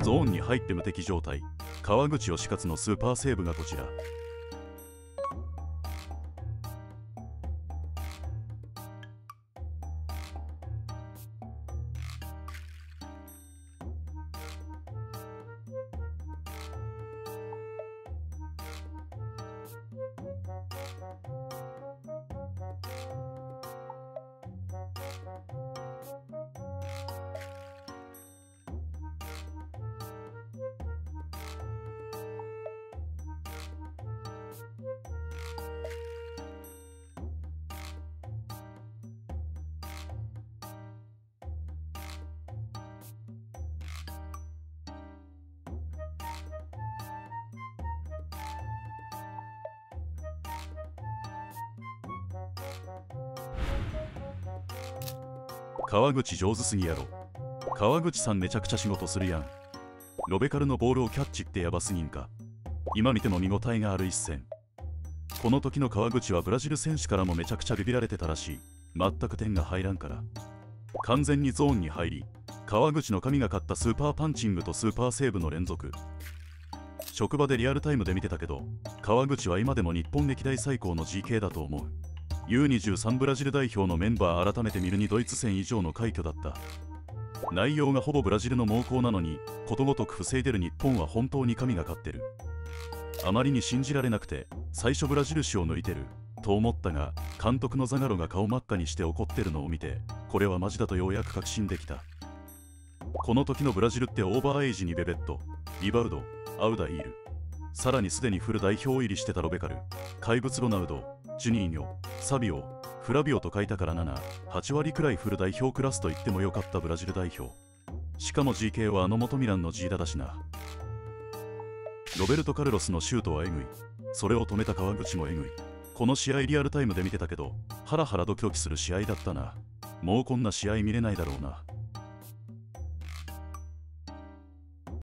ゾーンに入って無敵状態。川口義勝のスーパーセーブがこちら。川口上手すぎやろ。川口さんめちゃくちゃ仕事するやん。ロベカルのボールをキャッチってやばすぎんか。今見ても見応えがある一戦。この時の川口はブラジル選手からもめちゃくちゃビビられてたらしい。全く点が入らんから。完全にゾーンに入り、川口の神がかったスーパーパンチングとスーパーセーブの連続。職場でリアルタイムで見てたけど、川口は今でも日本歴代最高の GK だと思う。U23 ブラジル代表のメンバー改めて見るにドイツ戦以上の快挙だった。内容がほぼブラジルの猛攻なのにことごとく防いでる日本は本当に神がかってる。あまりに信じられなくて最初ブラジル紙を抜いてると思ったが、監督のザガロが顔真っ赤にして怒ってるのを見て、これはマジだとようやく確信できた。この時のブラジルってオーバーエイジにベベット、リバウド、アウダイール、さらにすでにフル代表入りしてたロベカル、怪物ロナウド、ジュニーニョ、サビオ、フラビオと書いたから7、8割くらいフル代表クラスと言ってもよかったブラジル代表。しかも GK はあの元ミランの G ダだしな。ロベルト・カルロスのシュートはエグい。それを止めた川口もエグい。この試合リアルタイムで見てたけど、ハラハラドキドキする試合だったな。もうこんな試合見れないだろうな。